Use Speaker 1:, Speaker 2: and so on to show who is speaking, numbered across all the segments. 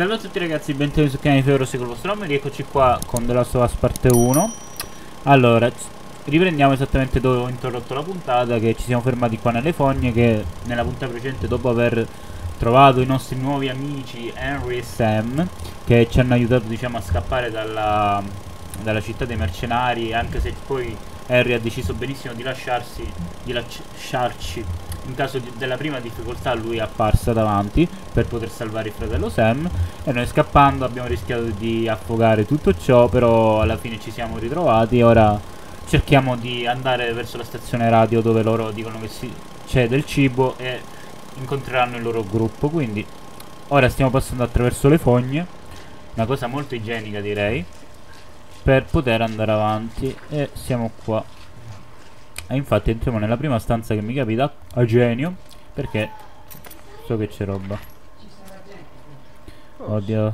Speaker 1: Salve a tutti ragazzi, benvenuti sul canale di Feroce con il vostro nome. Rieccoci qua con The Last of Us parte 1. Allora, riprendiamo esattamente dove ho interrotto la puntata, che ci siamo fermati qua nelle fogne, che nella puntata precedente, dopo aver trovato i nostri nuovi amici Henry e Sam, che ci hanno aiutato, diciamo, a scappare dalla città dei mercenari, anche se poi Henry ha deciso benissimo di lasciarci in caso della prima difficoltà. Lui è apparsa davanti per poter salvare il fratello Sam, e noi scappando abbiamo rischiato di affogare tutto ciò, però alla fine ci siamo ritrovati e ora cerchiamo di andare verso la stazione radio dove loro dicono che c'è del cibo e incontreranno il loro gruppo. Quindi ora stiamo passando attraverso le fogne, una cosa molto igienica direi, per poter andare avanti, e siamo qua. E infatti entriamo nella prima stanza che mi capita a genio, perché so che c'è roba. Oddio.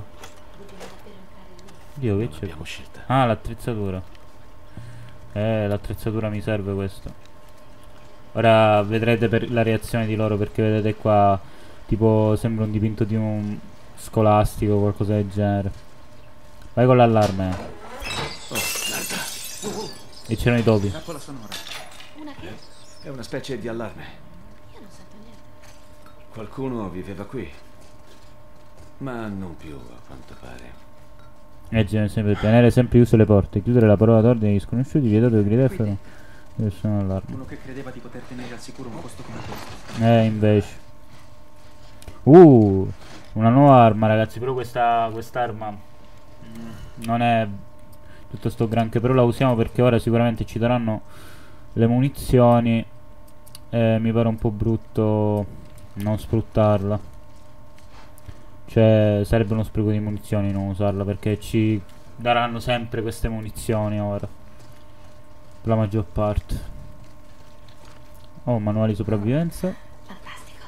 Speaker 1: Dio, che c'è? Ah, l'attrezzatura. L'attrezzatura mi serve questo. Ora vedrete per la reazione di loro, perché vedete qua tipo sembra un dipinto di un scolastico o qualcosa del genere. Vai con l'allarme.
Speaker 2: Oh, guarda.
Speaker 1: E c'erano i topi.
Speaker 2: Trappola sonora.
Speaker 3: Una che?
Speaker 2: È una specie di allarme.
Speaker 3: Io non sento niente.
Speaker 2: Qualcuno viveva qui. Ma non più, a quanto pare.
Speaker 1: Leggere sempre, tenere sempre chiuse le porte, chiudere la parola d'ordine agli sconosciuti, vietare gridare e sono allarme.
Speaker 4: Uno che credeva di poter tenere al sicuro un posto come questo.
Speaker 1: Invece. Una nuova arma ragazzi, però quest'arma non è tutto sto granché, però la usiamo perché ora sicuramente ci daranno le munizioni e mi pare un po' brutto non sfruttarla. Cioè sarebbe uno spreco di munizioni non usarla, perché ci daranno sempre queste munizioni ora, per la maggior parte. Oh, manuali di sopravvivenza.
Speaker 3: Fantastico.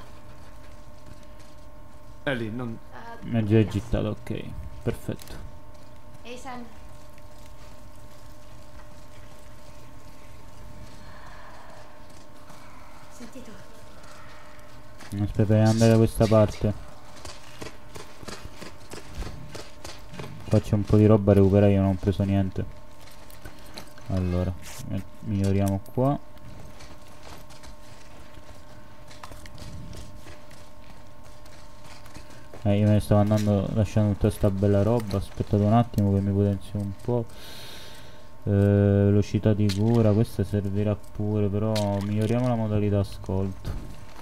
Speaker 2: Ellie, non...
Speaker 1: Mi è già gittato, ok, perfetto.
Speaker 3: Ehi Sam. Sentito?
Speaker 1: Aspetta, devo andare da questa parte. Qua c'è un po' di roba da recuperare, io non ho preso niente. Allora, miglioriamo qua. Io me ne stavo andando lasciando tutta sta bella roba. Aspettate un attimo che mi potenzio un po'. Velocità di cura, questa servirà pure, però miglioriamo la modalità ascolto.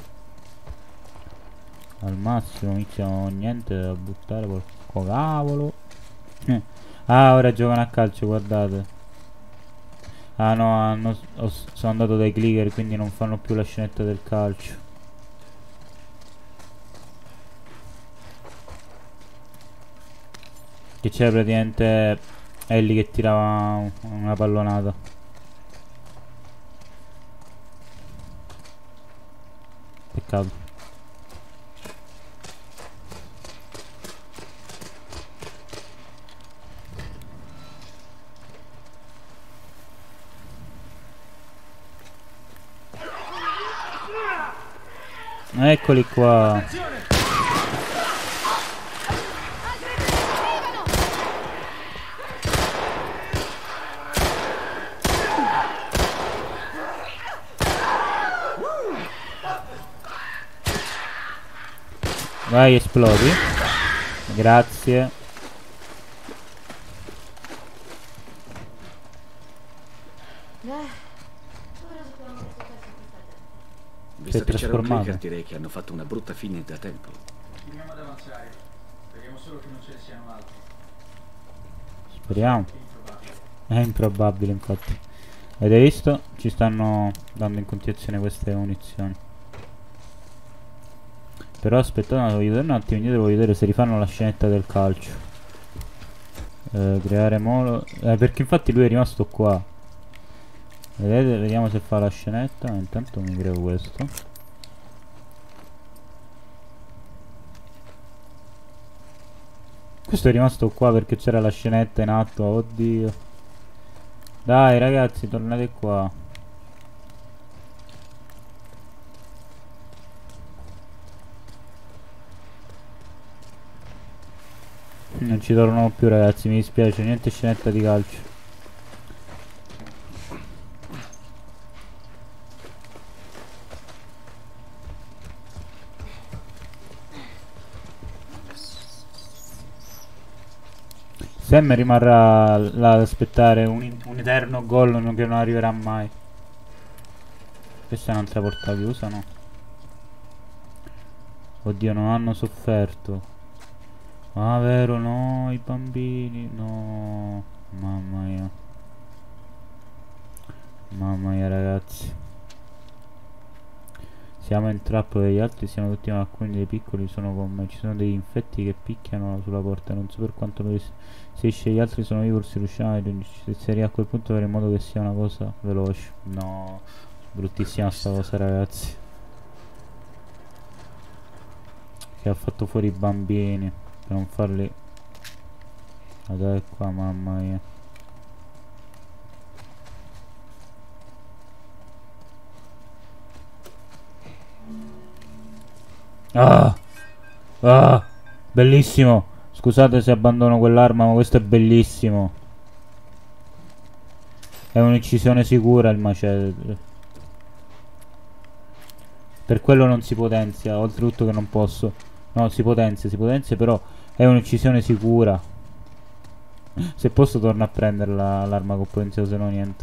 Speaker 1: Al massimo iniziamo niente da buttare, porco cavolo. Ah, ora giocano a calcio, guardate. Ah no, sono andato dai clicker, quindi non fanno più la scenetta del calcio. Che c'era praticamente Ellie che tirava una pallonata. Peccato. Eccoli qua. Vai, esplodi. Grazie.
Speaker 2: Visto che c'era un
Speaker 1: trasformato.
Speaker 2: clicker, direi che hanno fatto una brutta fine da tempo.
Speaker 4: Continuiamo ad avanzare. Speriamo solo che non ce ne siano altri.
Speaker 1: Speriamo.
Speaker 4: È improbabile.
Speaker 1: È improbabile, infatti. Avete visto? Ci stanno dando in continuazione queste munizioni. Però aspettate, voglio vedere un attimo, io devo vedere se rifanno la scenetta del calcio. Creare molo. Perché infatti lui è rimasto qua. Vedete, vediamo se fa la scenetta. Intanto mi creo questo. Questo è rimasto qua perché c'era la scenetta in atto. Oddio. Dai ragazzi, tornate qua. Non ci torno più, ragazzi, mi dispiace, niente scenetta di calcio. Sam rimarrà là ad aspettare un eterno gol che non arriverà mai. Questa è un'altra porta chiusa, no? Oddio, non hanno sofferto. Ah, vero, no, i bambini, no. Mamma mia. Mamma mia, ragazzi. Siamo in trappola degli altri, siamo tutti, ma alcuni dei piccoli sono con me. Ci sono degli infetti che picchiano sulla porta. Non so per quanto se esce gli altri sono vivi, forse riusciamo a raggiungere a quel punto per in modo che sia una cosa veloce. No, bruttissima sta cosa, ragazzi. Che ha fatto fuori i bambini per non farli. Guardate qua, mamma mia. Ah! Ah! Bellissimo! Scusate se abbandono quell'arma, ma questo è bellissimo. È un'incisione sicura il macete. Per quello non si potenzia, oltretutto che non posso. No, si potenzia, però è un'incisione sicura. Se posso torno a prendere l'arma con potenziato, se no niente.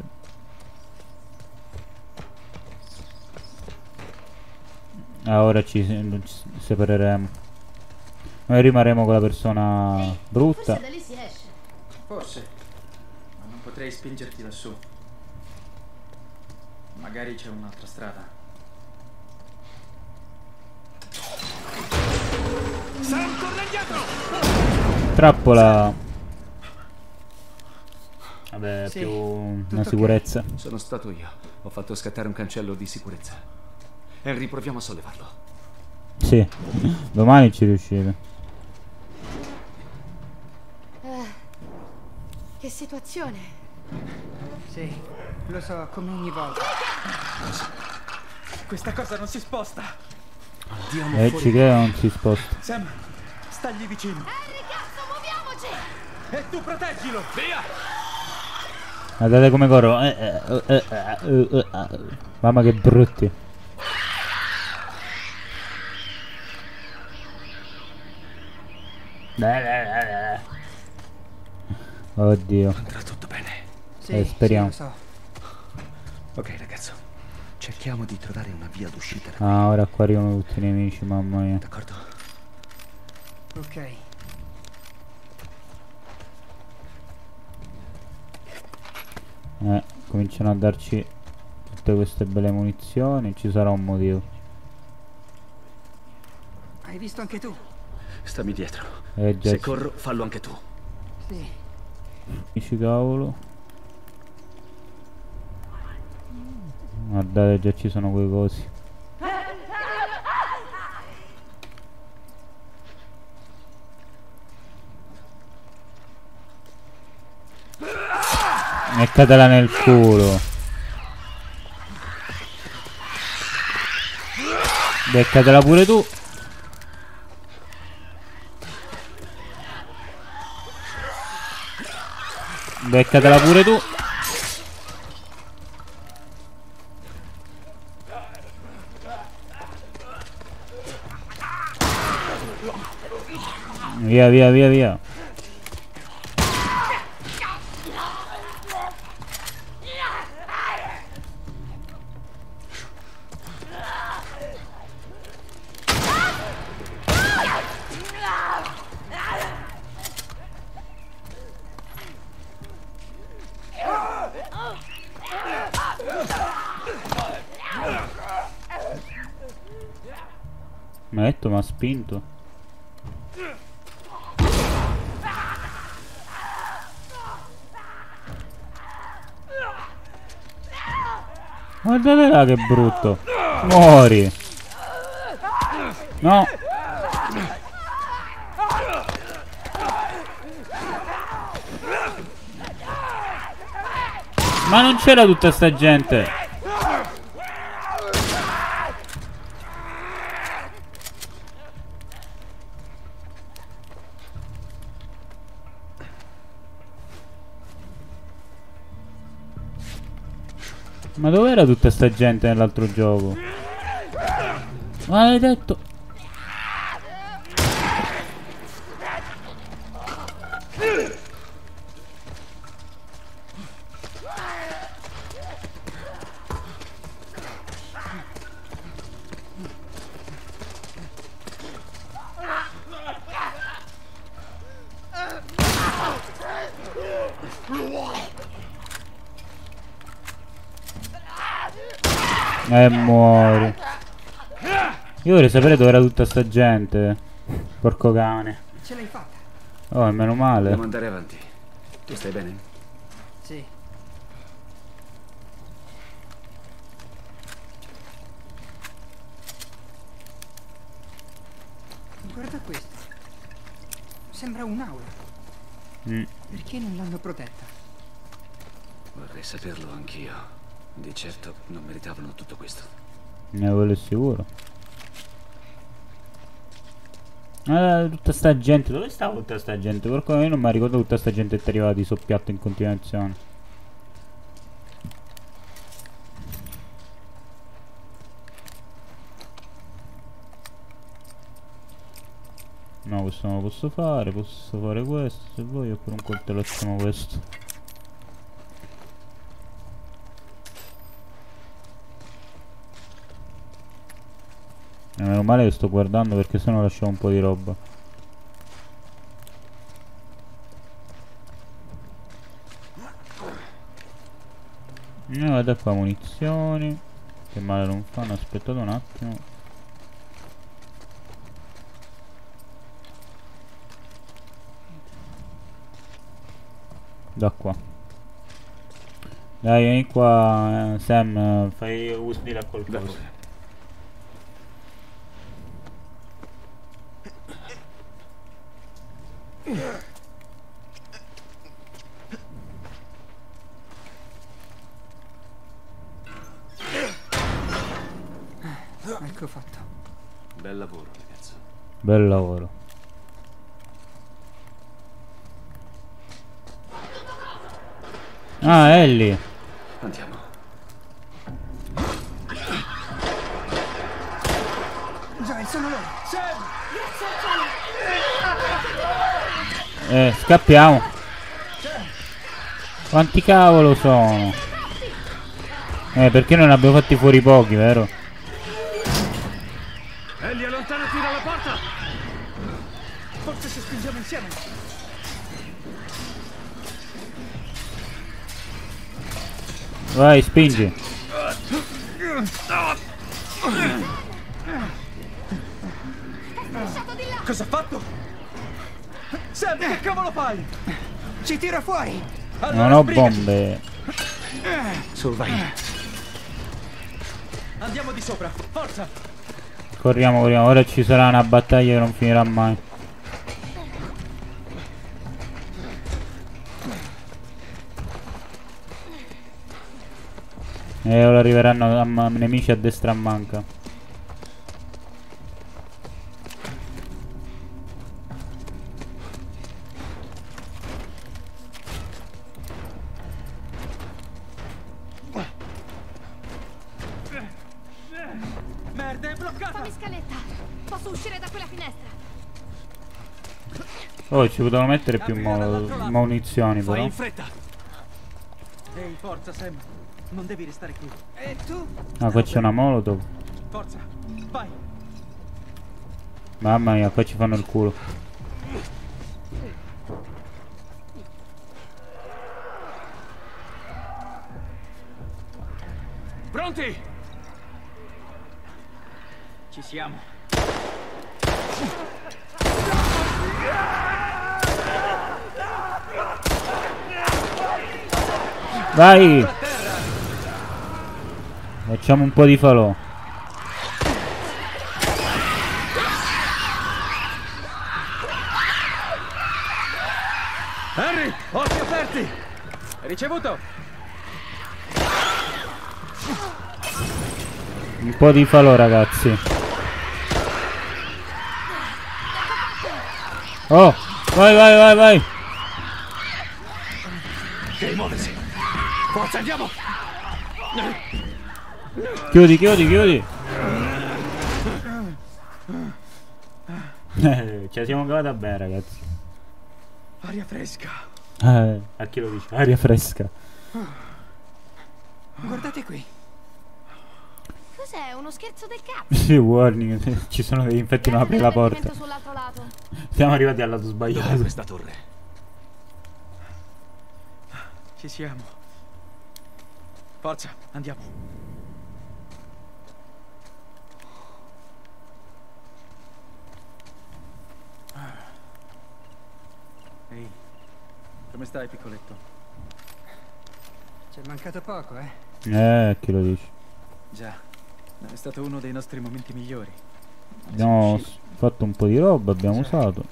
Speaker 1: Ora ci separeremo. Noi rimarremo con la persona brutta.
Speaker 3: Forse da lì si esce.
Speaker 4: Forse. Ma non potrei spingerti lassù. Magari c'è un'altra strada.
Speaker 2: Sam, torna indietro!
Speaker 1: Trappola. Vabbè,
Speaker 4: Sì,
Speaker 1: più
Speaker 4: tutto
Speaker 1: una
Speaker 4: ok.
Speaker 1: sicurezza.
Speaker 2: Sono stato io. Ho fatto scattare un cancello di sicurezza. Henry, proviamo a sollevarlo.
Speaker 1: Sì, domani ci riuscite.
Speaker 3: Che situazione.
Speaker 4: Sì, lo so, come ogni volta. Questa cosa non si sposta.
Speaker 2: Andiamo
Speaker 1: Ci
Speaker 2: fuori.
Speaker 1: credo, non si sposta.
Speaker 4: Sam, stagli vicino.
Speaker 3: Harry, cazzo, muoviamoci!
Speaker 4: E tu proteggilo! Via!
Speaker 1: Guardate come corro. Mamma che brutti. Oddio.
Speaker 2: Andrà tutto bene.
Speaker 4: Sì,
Speaker 1: speriamo.
Speaker 4: sì, lo so.
Speaker 2: Ok, ragazzo. Cerchiamo di trovare una via d'uscita da qui.
Speaker 1: Ah, ora qua arrivano tutti i nemici, mamma mia.
Speaker 2: D'accordo?
Speaker 4: Ok.
Speaker 1: Cominciano a darci tutte queste belle munizioni. Ci sarà un motivo.
Speaker 4: Hai visto anche tu?
Speaker 2: Stammi dietro.
Speaker 1: Già
Speaker 2: Se corro, fallo anche tu.
Speaker 4: Sì.
Speaker 1: Amici, cavolo. Guardate, già ci sono quei cosi. Meccatela nel culo. Beccatela pure tu. Beccatela pure tu. Via, via, via, via. Mi ha detto, mi ha spinto. Guardate là che brutto. Muori. No. Ma non c'era tutta sta gente. Ma dov'era tutta sta gente nell'altro gioco? Maledetto. Muori. Io vorrei sapere dove era tutta sta gente. Porco cane.
Speaker 5: Ce l'hai fatta?
Speaker 1: Oh, meno male.
Speaker 2: Dobbiamo andare avanti. Tu stai bene?
Speaker 5: Sì. Guarda questo. Sembra un'aula. Perché non l'hanno protetta?
Speaker 2: Vorrei saperlo anch'io. Di certo non meritavano tutto questo.
Speaker 1: Quello è sicuro. Tutta sta gente. Dove stava tutta sta gente? Porco, io non mi ricordo tutta sta gente che arrivava di soppiatto in continuazione. No, questo non lo posso fare. Posso fare questo se voglio. Oppure un coltello facciamo questo. Meno male che sto guardando perché sennò lasciamo un po' di roba. Guarda qua, munizioni. Che male non fanno, aspettate un attimo. Da qua. Dai, vieni qua, Sam, fai USB da qualcosa.
Speaker 5: Ecco fatto.
Speaker 2: Bel lavoro, ragazzo.
Speaker 1: Bel lavoro. Ah, Ellie.
Speaker 2: Andiamo.
Speaker 5: Già, sono loro.
Speaker 1: Scappiamo. Quanti cavolo sono? Perché non ne abbiamo fatti fuori pochi, vero?
Speaker 2: Ellie, allontanati dalla porta!
Speaker 5: Forse ci spingiamo insieme.
Speaker 1: Vai, spingi.
Speaker 5: Cosa ha fatto? Sam, che cavolo fai? Ci tira fuori. Allora,
Speaker 1: Non ho bombe.
Speaker 2: Su, vai.
Speaker 5: Andiamo di sopra, forza.
Speaker 1: Corriamo, corriamo. Ora ci sarà una battaglia che non finirà mai. E ora arriveranno nemici a destra a manca.
Speaker 5: Merda, è bloccata.
Speaker 3: Fammi scaletta. Posso uscire da quella finestra.
Speaker 1: Oh, ci potevano mettere più munizioni
Speaker 5: Fai
Speaker 1: però.
Speaker 5: in fretta. Ehi, forza, Sam. Non devi restare qui. E tu?
Speaker 1: Ah, qua c'è una molotov.
Speaker 5: Forza, vai.
Speaker 1: Mamma mia, qua ci fanno il culo.
Speaker 5: Pronti? Ci siamo.
Speaker 1: Vai! Facciamo un po' di falò.
Speaker 5: Henry, occhi aperti. Ricevuto.
Speaker 1: Un po' di falò, ragazzi. Oh! Vai, vai, vai, vai!
Speaker 5: Ok, muoversi. Forza, andiamo.
Speaker 1: Chiudi, chiudi, chiudi. Ce la siamo cavata bene, ragazzi.
Speaker 5: Aria fresca.
Speaker 1: A chi lo dice? Aria fresca.
Speaker 5: Guardate qui.
Speaker 3: Cos'è? Uno scherzo del cazzo?
Speaker 1: Sì, warning. Ci sono degli infetti, non apri la porta.
Speaker 3: Sull'altro lato.
Speaker 1: Siamo arrivati al lato
Speaker 2: Dov'è
Speaker 1: sbagliato.
Speaker 2: questa torre?
Speaker 5: Ci siamo. Forza, andiamo. Ehi, come stai, piccoletto?
Speaker 6: Ci è mancato poco, eh?
Speaker 1: Chi lo dice?
Speaker 5: Già, è stato uno dei nostri momenti migliori.
Speaker 1: Abbiamo fatto un po' di roba, abbiamo usato.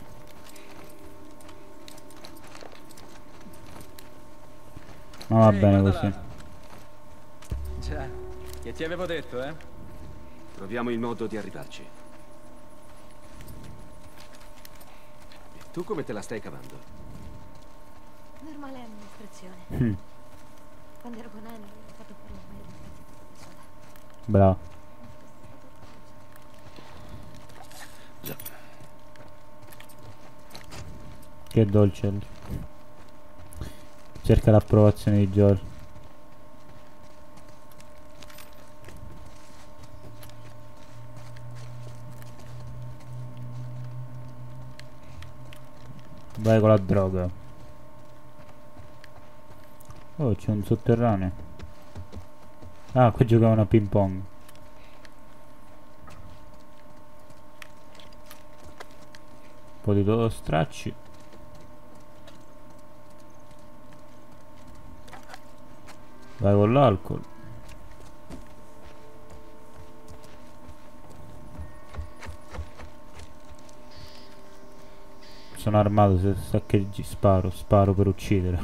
Speaker 1: Ma va bene così.
Speaker 5: Già, che ti avevo detto, eh?
Speaker 2: Troviamo il modo di arrivarci. E tu come te la stai cavando?
Speaker 3: Normale amministrazione.
Speaker 1: Mm.
Speaker 3: Quando ero con Annie ho fatto pure un paio di pezzi da sola.
Speaker 1: Bravo.
Speaker 2: Già.
Speaker 1: Che dolce. Cerca l'approvazione di Joel. Vai con la droga. Oh, c'è un sotterraneo. Ah, qui giocavano a ping pong. Un po' di stracci. Vai con l'alcol. Sono armato, se saccheggi sparo per uccidere.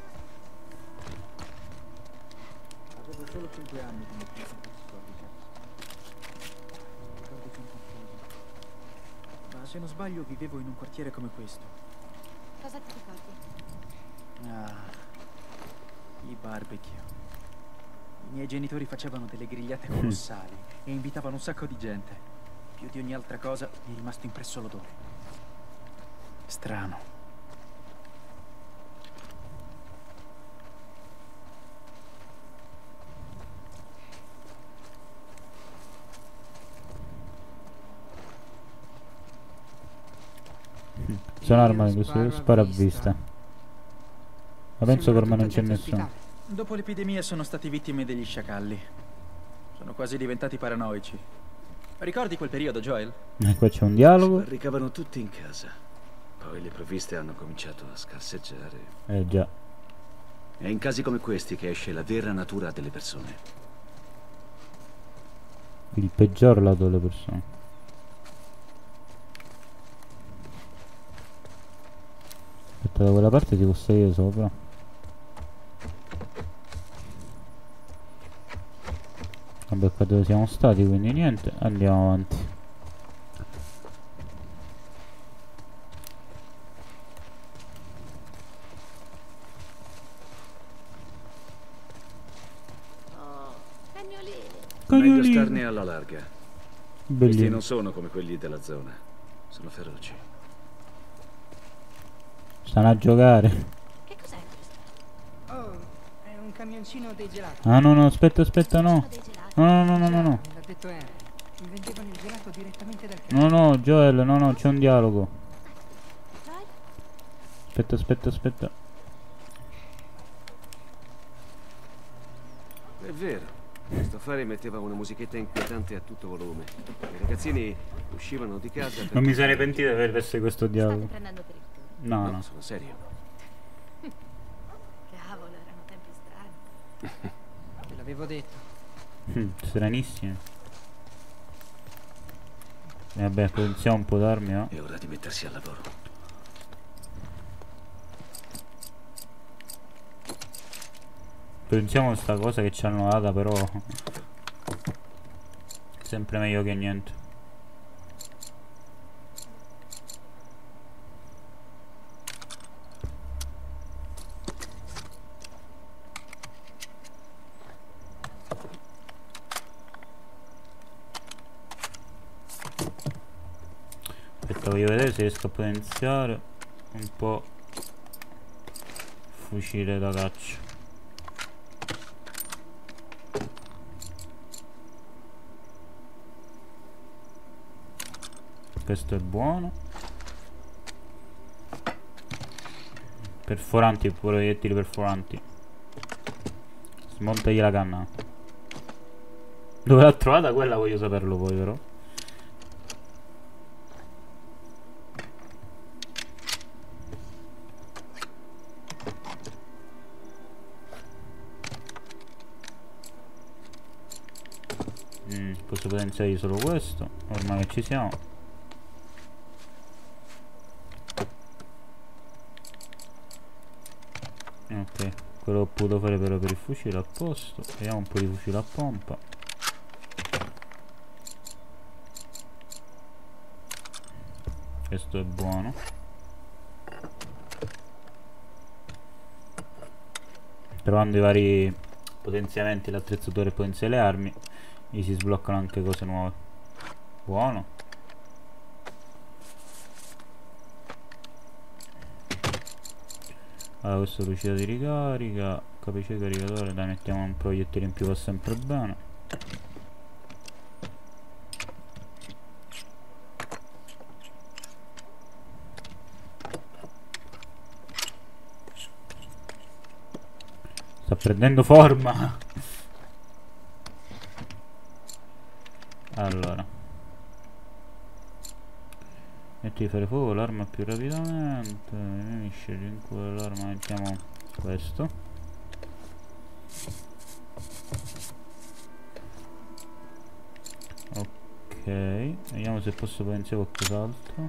Speaker 5: Avevo solo 5 anni quando ho preso questo codice. Ricordi sono confusi. Ma se non sbaglio vivevo in un quartiere come questo.
Speaker 3: Cosa ti ricordi?
Speaker 5: I barbecue. I miei genitori facevano delle grigliate colossali e invitavano un sacco di gente. Più di ogni altra cosa mi è rimasto impresso l'odore. Strano.
Speaker 1: Sono armato in questo sparo a vista. Ma penso che ormai non c'è nessuno.
Speaker 5: Dopo l'epidemia sono stati vittime degli sciacalli. Sono quasi diventati paranoici. Ricordi quel periodo, Joel?
Speaker 1: Qua c'è un dialogo.
Speaker 2: Barricavano tutti in casa. Poi le provviste hanno cominciato a scarseggiare.
Speaker 1: Già.
Speaker 2: È in casi come questi che esce la vera natura delle persone.
Speaker 1: Il peggior lato delle persone. Aspetta, da quella parte ti posso io sopra. Vabbè, qua dove siamo stati, quindi niente. Andiamo avanti.
Speaker 2: Meglio starne alla larga. Questi
Speaker 1: Bellino.
Speaker 2: non sono come quelli della zona. Sono feroci.
Speaker 1: Stanno a giocare.
Speaker 3: Che cos'è questo?
Speaker 6: Oh, è un camioncino dei gelati.
Speaker 1: Ah no no, aspetta, no.
Speaker 3: Dei gelati.
Speaker 1: No.
Speaker 6: L'ha detto Henry. Mi vendevano il gelato direttamente dal
Speaker 1: No no, Joel, no, c'è un dialogo.
Speaker 3: Vai.
Speaker 1: Aspetta.
Speaker 2: È vero. Questo affare metteva una musichetta inquietante a tutto volume. I ragazzini uscivano di casa per...
Speaker 1: Non mi sarei pentito di aver messo questo
Speaker 3: State
Speaker 1: dialogo.
Speaker 3: prendendo per il culo.
Speaker 1: No,
Speaker 2: No,
Speaker 1: no.
Speaker 2: sono serio.
Speaker 3: Cavolo, erano tempi strani.
Speaker 6: Te l'avevo detto.
Speaker 1: Stranissimo. Vabbè, pensiamo un po' d'armi, no?
Speaker 2: È ora di mettersi al lavoro.
Speaker 1: Pensiamo a sta cosa che ci hanno data, però sempre meglio che niente. voglio vedere se riesco a potenziare un po' fucile da caccia. Questo è buono. Perforanti, proiettili perforanti. Smontagli la canna. Dove l'ha trovata quella voglio saperlo poi però. Posso potenziare solo questo. Ormai che ci siamo. Ok, quello ho potuto fare però per il fucile a posto. Vediamo un po' di fucile a pompa. Questo è buono. Trovando i vari potenziamenti, l'attrezzatura e potenziare le armi, gli si sbloccano anche cose nuove. Buono. Allora, questo è lucida di ricarica, capice caricatore, dai, mettiamo un proiettile in più, va sempre bene. Sta prendendo forma. Allora, metti di fare fuoco l'arma più rapidamente. Scegli in quell'arma, mettiamo questo. Ok, vediamo se posso potenziare qualcos'altro.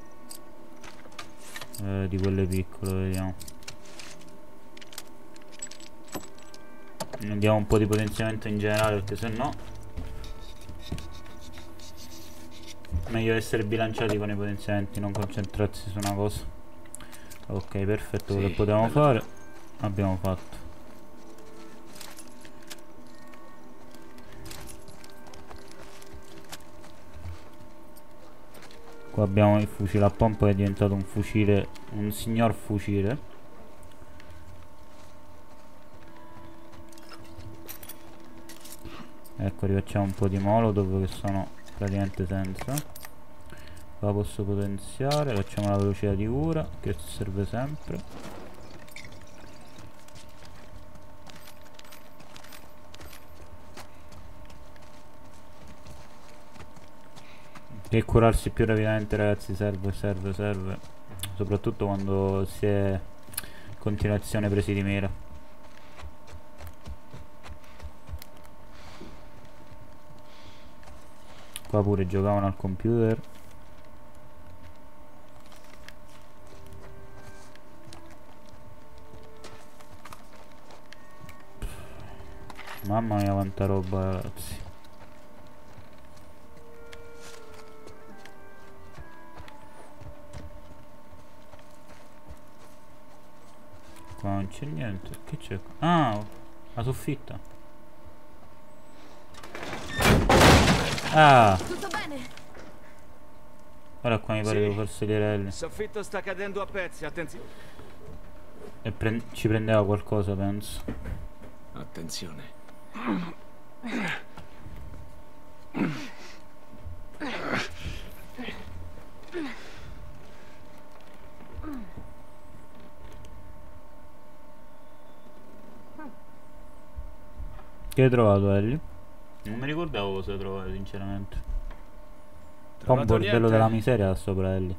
Speaker 1: Di quelle piccole, vediamo. Andiamo un po' di potenziamento in generale, perché se no meglio essere bilanciati con i potenziamenti, non concentrarsi su una cosa. Ok, perfetto, quello che potevamo fare abbiamo fatto. Qua abbiamo il fucile a pompa che è diventato un fucile, un signor fucile. Ecco, rifacciamo un po' di molotov che sono praticamente senza. Qua posso potenziare, facciamo la velocità di cura che serve sempre. Che curarsi più rapidamente, ragazzi, serve. Soprattutto quando si è in continuazione presi di mira. Qua pure giocavano al computer. Mamma mia quanta roba, ragazzi. Qua non c'è niente. Che c'è? Ah, la soffitta. Ah,
Speaker 3: Tutto bene?
Speaker 1: ora qua mi pare devo far salire L.
Speaker 2: Il soffitto sta cadendo a pezzi, attenzione.
Speaker 1: E ci prendeva qualcosa, penso.
Speaker 2: Attenzione.
Speaker 1: Che hai trovato, Ellie? Non mi ricordavo cosa hai trovato, sinceramente. Fa un bordello della miseria là sopra, Ellie.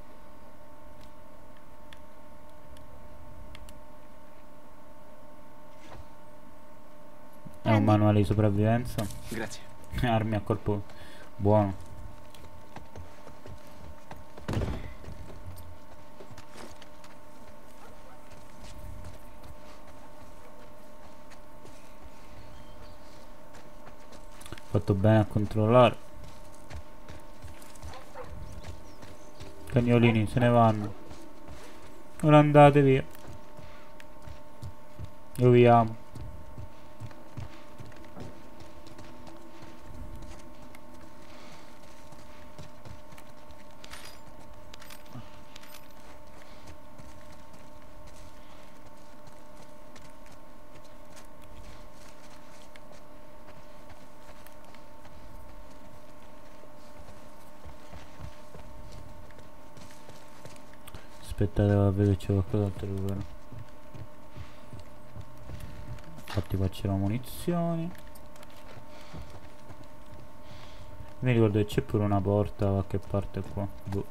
Speaker 1: È un manuale di sopravvivenza.
Speaker 2: Grazie.
Speaker 1: Armi a colpo buono. Fatto bene a controllare. Cagnolini se ne vanno. Ora andate via. Io vi amo. Aspettate a vedere se c'è qualcos'altro recupero. Infatti qua c'erano munizioni. Mi ricordo che c'è pure una porta da qualche parte qua. Boh.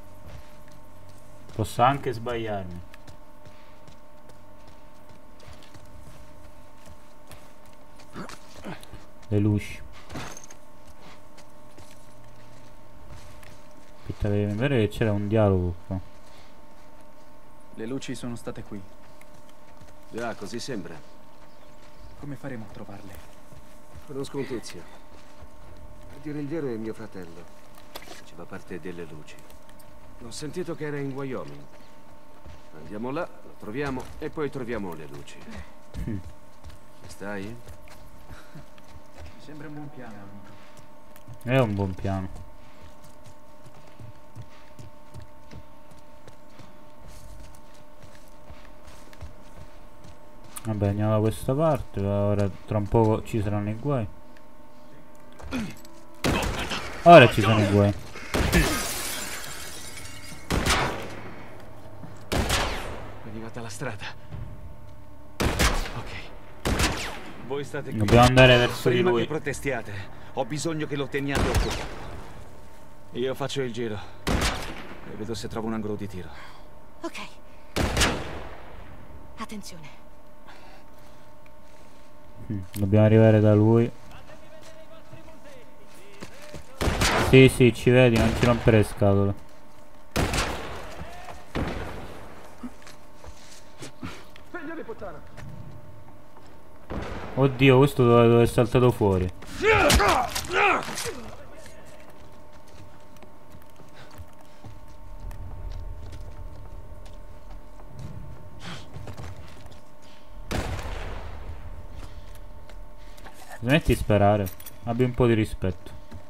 Speaker 1: Posso anche sbagliarmi. Le luci. Aspetta, mi pare che c'era un dialogo qua.
Speaker 5: Le luci sono state qui.
Speaker 2: Già, così sembra.
Speaker 5: Come faremo a trovarle?
Speaker 2: Conosco un tizio. A dire il vero è mio fratello. Faceva parte delle luci. Ho sentito che era in Wyoming. Andiamo là, lo troviamo e poi troviamo le luci. Ci stai?
Speaker 5: Mi sembra un buon piano, amico.
Speaker 1: È un buon piano. Vabbè, andiamo da questa parte. Ora tra un po' ci saranno i guai. Ora ci sono i guai.
Speaker 2: Veniva dalla strada. Ok. Voi state qui.
Speaker 1: Dobbiamo andare verso di
Speaker 2: Prima
Speaker 1: lui.
Speaker 2: che protestiate, ho bisogno che lo teniate occupato. Io faccio il giro e vedo se trovo un angolo di tiro.
Speaker 3: Ok. Attenzione.
Speaker 1: Dobbiamo arrivare da lui. Sì, sì, ci vedi, non ci rompere le scatole. Oddio, questo dove è saltato fuori. Smetti di sparare. Abbi un po' di rispetto.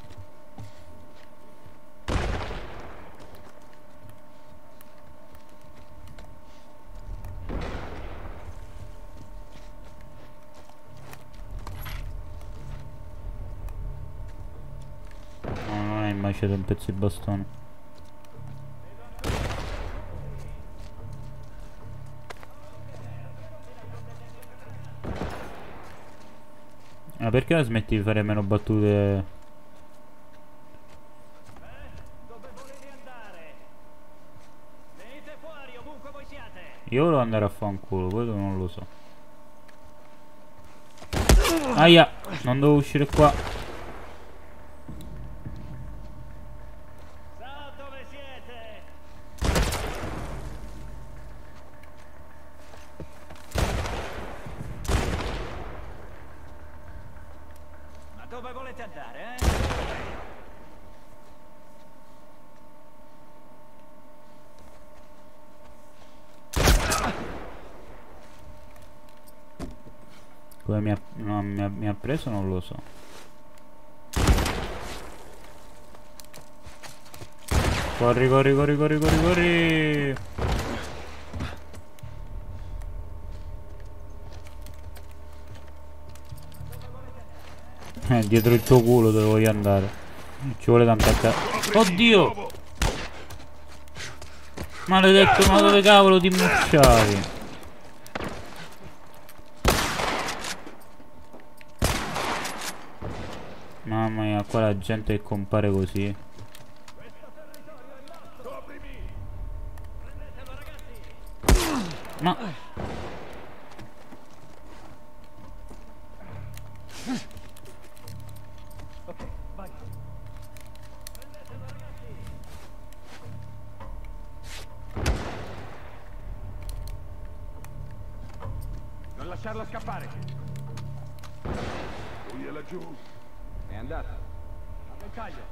Speaker 1: No, non è imbaccato un pezzo di bastone. Ma perché non smetti di fare meno battute?
Speaker 7: Dove volete andare? Venite fuori ovunque voi siate.
Speaker 1: Io volevo andare a fanculo, poi non lo so. Aia, non devo uscire qua.
Speaker 7: So dove siete. Ma dove volete andare, eh?
Speaker 1: Come mi ha preso non lo so. Corri, corri, corri, corri, corri, corri. Dietro il tuo culo dove voglio andare. Ci vuole tanta Oddio! Maledetto, ma dove cavolo ti mucciavi? Mamma mia, qua la gente che compare così. Ma
Speaker 7: Non lasciarla scappare.
Speaker 8: Lui è laggiù.
Speaker 7: È andata. A ventaglio.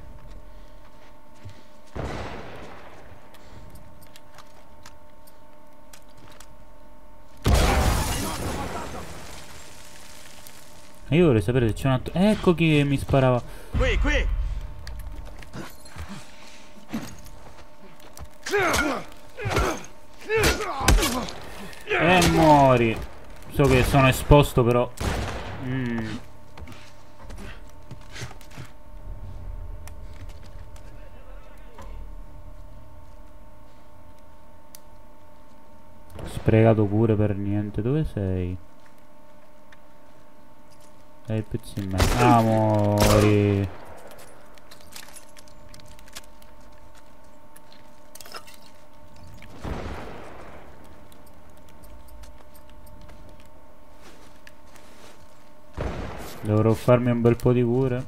Speaker 1: io vorrei sapere se c'è un altro. Ecco chi mi sparava.
Speaker 7: Qui, qui.
Speaker 1: Muori. So che sono esposto però. sprecato pure per niente. Dove sei? Dai il pezzo in mezzo. Amori. Dovrò farmi un bel po' di cure.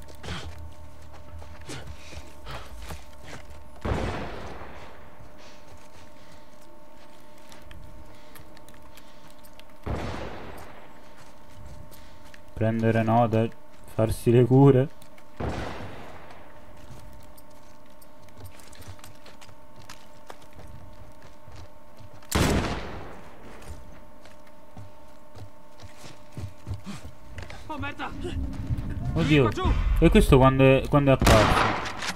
Speaker 1: Prendere nota, farsi le cure.
Speaker 2: Oh merda!
Speaker 1: Oddio. E questo quando è apparso?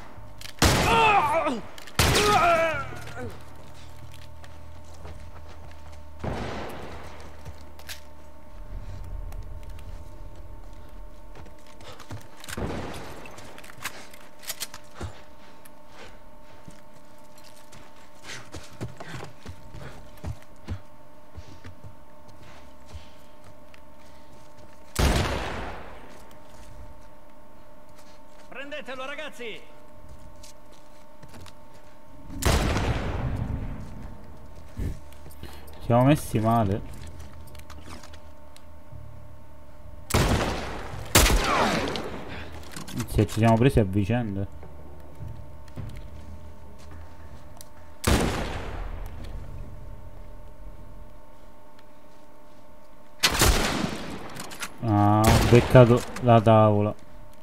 Speaker 7: Prendetelo, ragazzi!
Speaker 1: Siamo messi male. Se ci siamo presi a vicenda. Ah, ho beccato la tavola.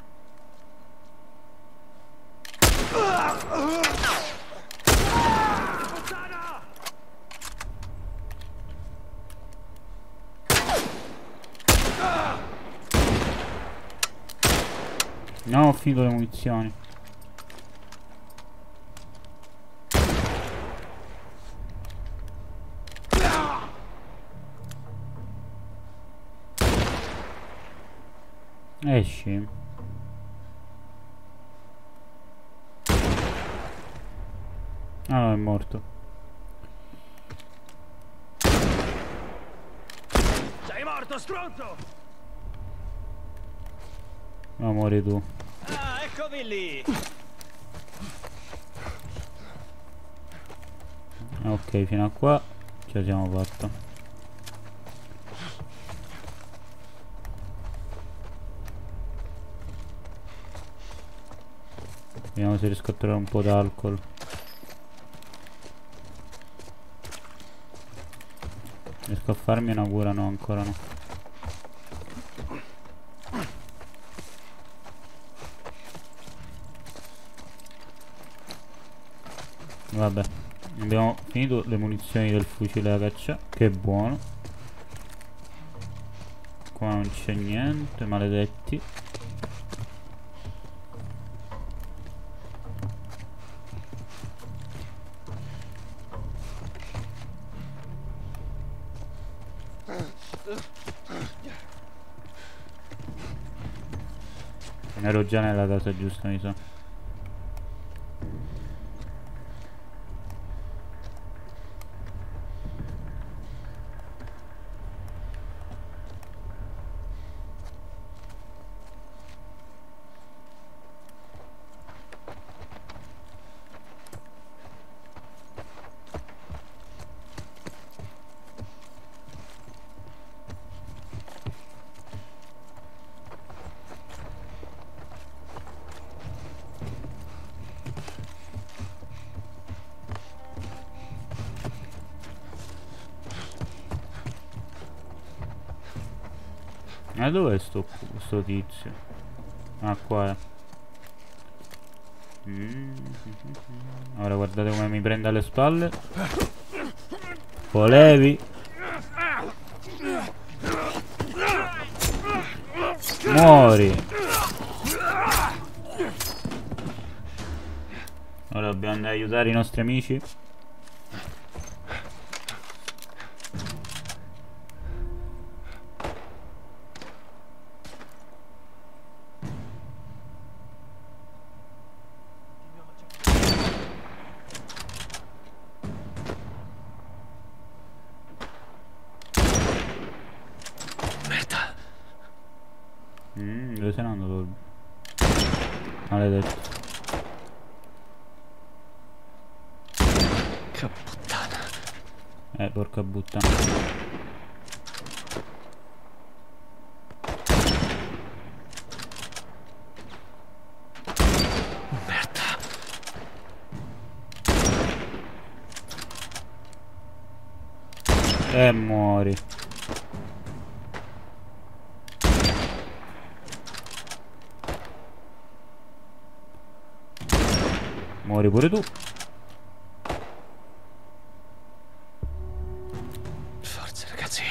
Speaker 1: No, ho finito le munizioni. Esci. Ah no, è morto.
Speaker 7: Sei morto, stronzo!
Speaker 1: No, muori tu.
Speaker 7: Ah, eccovi lì!
Speaker 1: Ok, fino a qua ce la siamo fatta. Vediamo se riesco a trovare un po' d'alcol. Riesco a farmi una cura? No, ancora no. Vabbè, abbiamo finito le munizioni del fucile da caccia, che è buono. Qua non c'è niente, maledetti. Ero già nella casa giusta, mi sa. Ma dov'è sto tizio? Ah, qua è. Ora guardate come mi prende alle spalle. Volevi? Muori. Ora dobbiamo andare a aiutare i nostri amici. Dove sei andato? Maledetto.
Speaker 2: Che puttana.
Speaker 1: Porca puttana. Muori. Muori pure tu.
Speaker 2: Forza, ragazzi.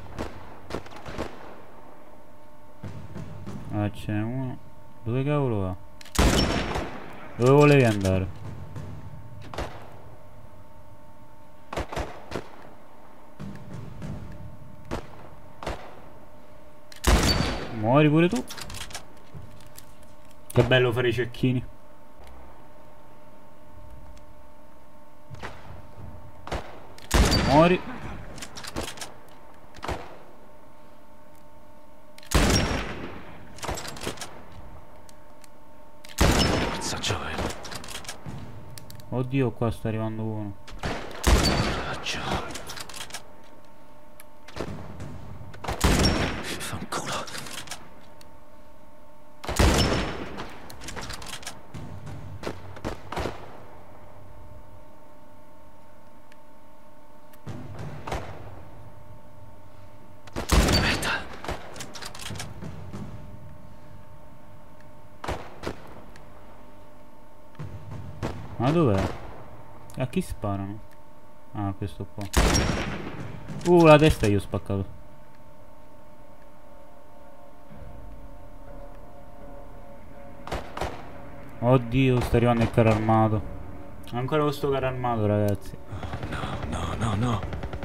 Speaker 1: Ah, ce n'è uno. Dove cavolo va? Dove volevi andare? Muori pure tu. Che bello fare i cecchini. Muori.
Speaker 2: Forza, Joel.
Speaker 1: Oddio, qua sta arrivando uno.
Speaker 2: Raggio. Fanculo. Merda.
Speaker 1: Ma dov'è? A chi sparano? Ah, questo qua. La testa io ho spaccato. Oddio, sta arrivando il carro armato. Ancora questo carro armato, ragazzi.
Speaker 2: No.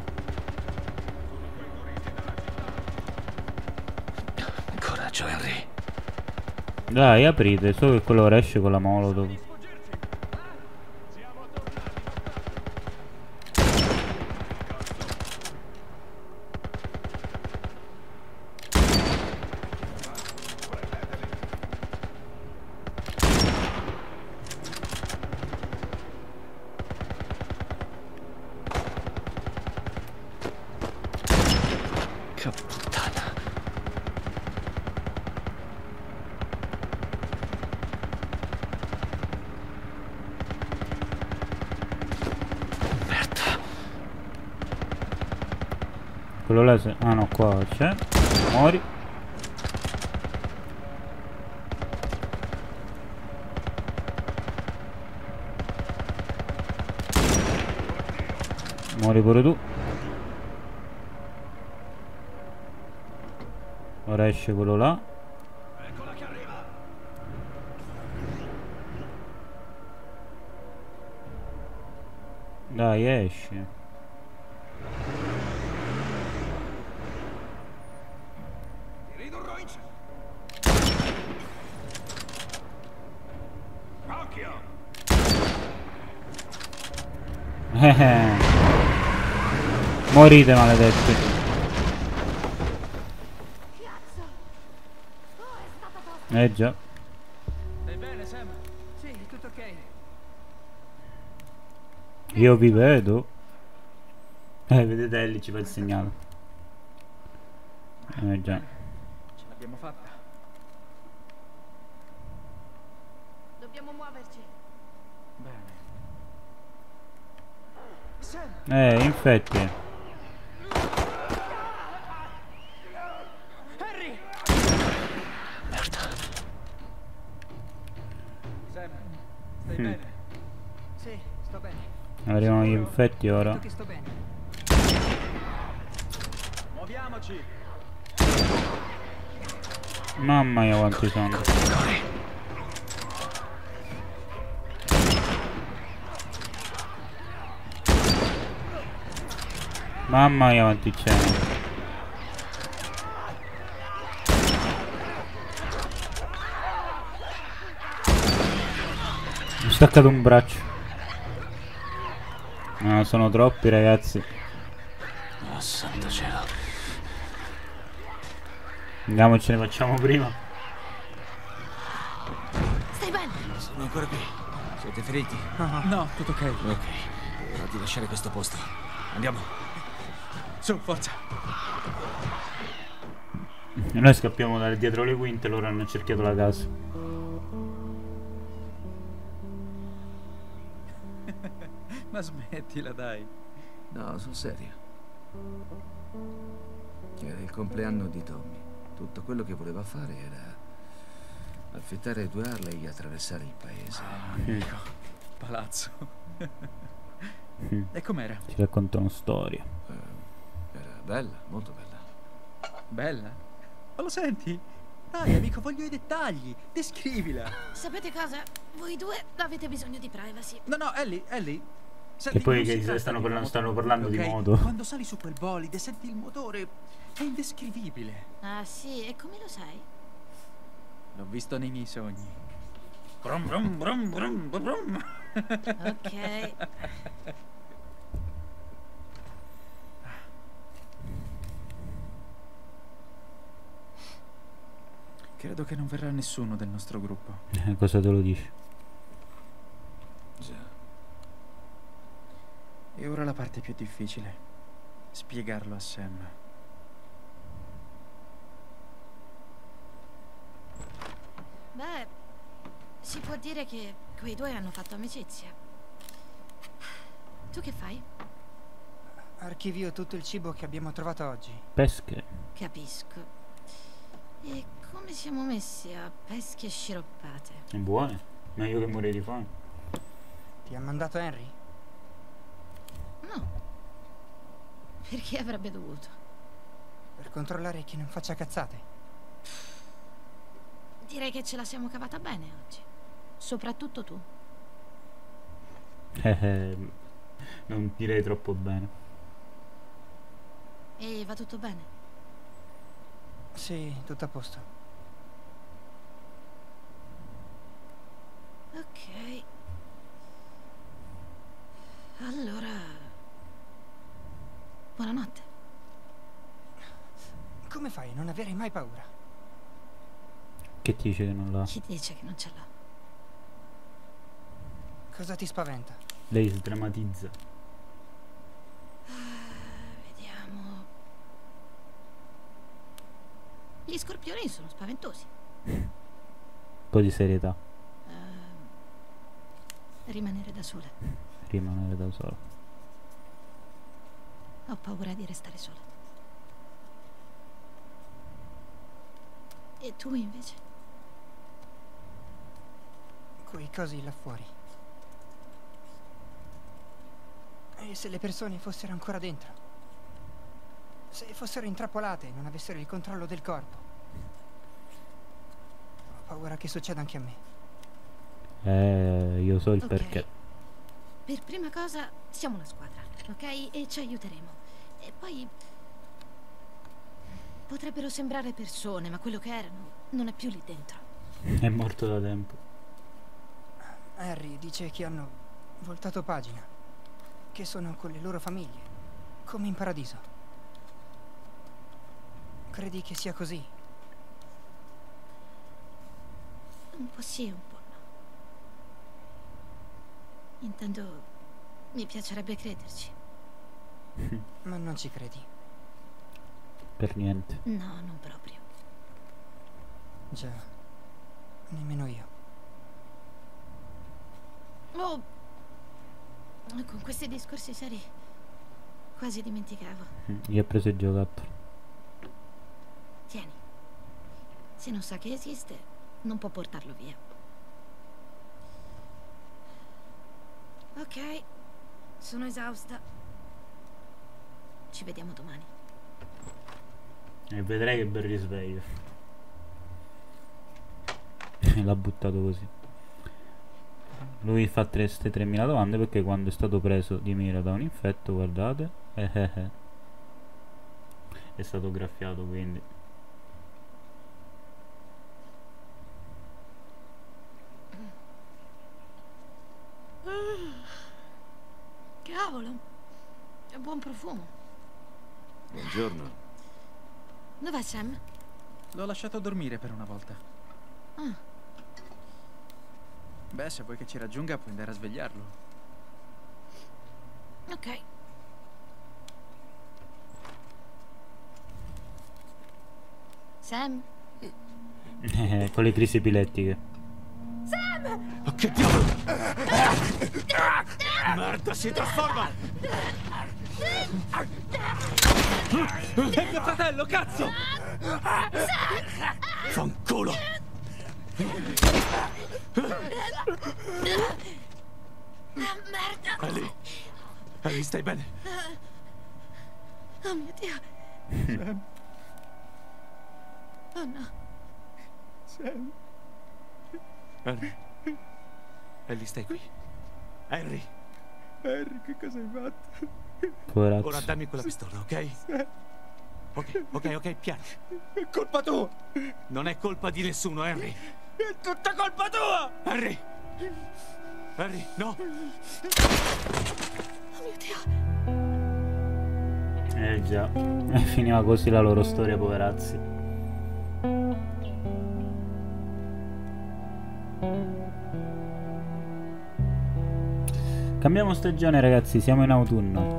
Speaker 2: Coraggio, Henry.
Speaker 1: Dai, aprite, so che quello ora esce con la molotov.
Speaker 2: Che puttana. Merda.
Speaker 1: Quello là se... Ah no, qua c'è. Muori. Muori pure tu. Ora esce quello là.
Speaker 7: Eccola che arriva.
Speaker 1: Dai, esci.
Speaker 7: Ti ridurrò in occhio.
Speaker 1: Morite, maledetti.
Speaker 3: Cazzo! Oh, è stata tosta.
Speaker 1: Già.
Speaker 5: Stai bene, Sam?
Speaker 6: Sì, tutto ok.
Speaker 1: Io vi vedo. Vedete, Ellie ci fa il segnale. Già.
Speaker 5: Ce l'abbiamo fatta.
Speaker 3: Dobbiamo muoverci.
Speaker 5: Bene. Sam!
Speaker 1: Infetti.
Speaker 5: Harry!
Speaker 2: Merda.
Speaker 5: Sam, stai bene?
Speaker 6: Sì, sto bene.
Speaker 1: Arrivano gli infetti ora.
Speaker 6: Detto che sto bene.
Speaker 5: Muoviamoci!
Speaker 1: Mamma mia quanti sono. Mamma mia quanti c'è. Mi ho staccato un braccio. No, sono troppi, ragazzi.
Speaker 2: Oh, santo cielo.
Speaker 1: Andiamo, ce ne facciamo prima.
Speaker 3: Stai bene?
Speaker 2: Sono ancora qui. Siete feriti?
Speaker 5: No, tutto ok.
Speaker 2: Ok. È ora di lasciare questo posto. Andiamo.
Speaker 5: Su, forza.
Speaker 1: E noi scappiamo da dietro le quinte, loro hanno cerchiato la casa.
Speaker 5: Ma smettila, dai.
Speaker 2: No, sul serio. Era il compleanno di Tommy. Tutto quello che voleva fare era affittare 2 Harley e attraversare il paese.
Speaker 5: Amico. Palazzo. E com'era?
Speaker 1: Ci raccontano storie.
Speaker 2: Era bella, molto bella.
Speaker 5: Bella? Ma lo senti? Dai, amico, voglio i dettagli. Descrivila.
Speaker 3: Sapete cosa? Voi due avete bisogno di privacy.
Speaker 5: No, Ellie.
Speaker 1: Che poi
Speaker 5: non si
Speaker 1: che
Speaker 5: tratta
Speaker 1: stanno
Speaker 5: di
Speaker 1: parlando,
Speaker 5: moto,
Speaker 1: stanno parlando di
Speaker 5: ok?
Speaker 1: moto.
Speaker 5: Quando sali su quel bolide senti il motore. È indescrivibile.
Speaker 3: Ah sì, e come lo sai?
Speaker 5: L'ho visto nei miei sogni. Brum, brum, brum, brum, brum.
Speaker 3: Ok.
Speaker 5: Credo che non verrà nessuno del nostro gruppo.
Speaker 1: Cosa te lo dici?
Speaker 2: Già.
Speaker 5: E ora la parte più difficile. Spiegarlo a Sam.
Speaker 3: Beh, si può dire che quei due hanno fatto amicizia. Tu che fai?
Speaker 6: Archivio tutto il cibo che abbiamo trovato oggi.
Speaker 1: Pesche.
Speaker 3: Capisco. E come siamo messi a pesche sciroppate?
Speaker 1: Buone. Meglio che morire di fame.
Speaker 6: Ti ha mandato Henry?
Speaker 3: No. Perché avrebbe dovuto?
Speaker 6: Per controllare che non faccia cazzate.
Speaker 3: Direi che ce la siamo cavata bene oggi. Soprattutto tu.
Speaker 1: Non direi troppo bene.
Speaker 3: E va tutto bene?
Speaker 6: Sì, tutto a posto.
Speaker 3: Ok. Allora... buonanotte.
Speaker 6: Come fai a non avere mai paura?
Speaker 1: Che ti dice che non l'ha?
Speaker 3: Chi dice che non ce l'ho?
Speaker 6: Cosa ti spaventa?
Speaker 1: Lei sdrammatizza.
Speaker 3: Vediamo. Gli scorpioni sono spaventosi.
Speaker 1: Un po' di serietà.
Speaker 3: Rimanere da sola.
Speaker 1: Rimanere da solo.
Speaker 3: Ho paura di restare sola. E tu invece?
Speaker 6: Quei cosi là fuori. E se le persone fossero ancora dentro? Se fossero intrappolate e non avessero il controllo del corpo? Ho paura che succeda anche a me.
Speaker 1: Io so il
Speaker 3: Ok.
Speaker 1: perché.
Speaker 3: Per prima cosa siamo una squadra, ok? E ci aiuteremo. E poi... potrebbero sembrare persone, ma quello che erano non è più lì dentro.
Speaker 1: È morto da tempo.
Speaker 6: Harry dice che hanno voltato pagina, che sono con le loro famiglie, come in paradiso. Credi che sia così?
Speaker 3: Un po' sì, un po' no. Intendo, mi piacerebbe crederci.
Speaker 6: Ma non ci credi?
Speaker 1: Per niente.
Speaker 3: No, non proprio.
Speaker 6: Già, nemmeno io.
Speaker 3: Oh, con questi discorsi seri quasi dimenticavo.
Speaker 1: Gli ha preso il giocattolo.
Speaker 3: Tieni. Se non sa che esiste, non può portarlo via. Ok, sono esausta. Ci vediamo domani.
Speaker 1: E vedrai che bel risveglio. L'ha buttato così. Lui fa queste 3000 domande perché quando è stato preso di mira da un infetto, guardate, è stato graffiato, quindi.
Speaker 3: Cavolo, è buon profumo.
Speaker 2: Buongiorno.
Speaker 3: Dov'è Sam?
Speaker 5: L'ho lasciato dormire per una volta.
Speaker 3: Ah,
Speaker 5: Beh, se vuoi che ci raggiunga, puoi andare a svegliarlo.
Speaker 3: ok. Sam?
Speaker 1: Con le crisi epilettiche.
Speaker 2: Oh, che diavolo! Merda, si trasforma!
Speaker 5: È mio fratello, cazzo!
Speaker 2: Fanculo!
Speaker 3: Merda!
Speaker 2: Ellie! Ellie, stai bene?
Speaker 3: Oh mio Dio! Oh no!
Speaker 2: Henry? Ellie, stai qui? Henry!
Speaker 5: Harry, che cosa hai fatto?
Speaker 1: Poverazzo.
Speaker 2: Ora dammi quella pistola, ok? Ok, piano.
Speaker 5: È colpa tua!
Speaker 2: Non è colpa di nessuno, Henry!
Speaker 5: È tutta colpa tua!
Speaker 2: Henry! Henry, no!
Speaker 3: Oh mio Dio!
Speaker 1: Già. E finiva così la loro storia, poverazzi. Cambiamo stagione, ragazzi, siamo in autunno.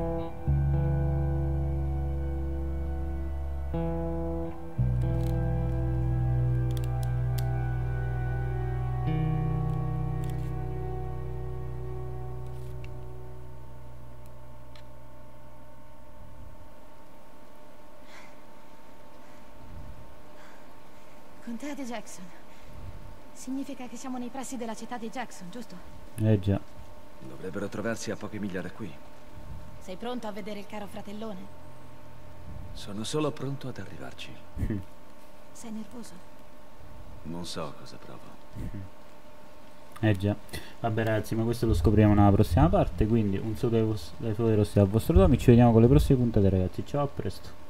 Speaker 3: Contea di Jackson. Significa che siamo nei pressi della città di Jackson, giusto?
Speaker 1: Già.
Speaker 2: Dovrebbero trovarsi a poche miglia da qui.
Speaker 3: Sei pronto a vedere il caro fratellone?
Speaker 2: Sono solo pronto ad arrivarci.
Speaker 3: Sei nervoso?
Speaker 2: Non so cosa provo.
Speaker 1: Già. Vabbè, ragazzi, ma questo lo scopriamo nella prossima parte. Quindi un saluto dai Fodero a vostro Tommy. Ci vediamo con le prossime puntate, ragazzi. Ciao, a presto.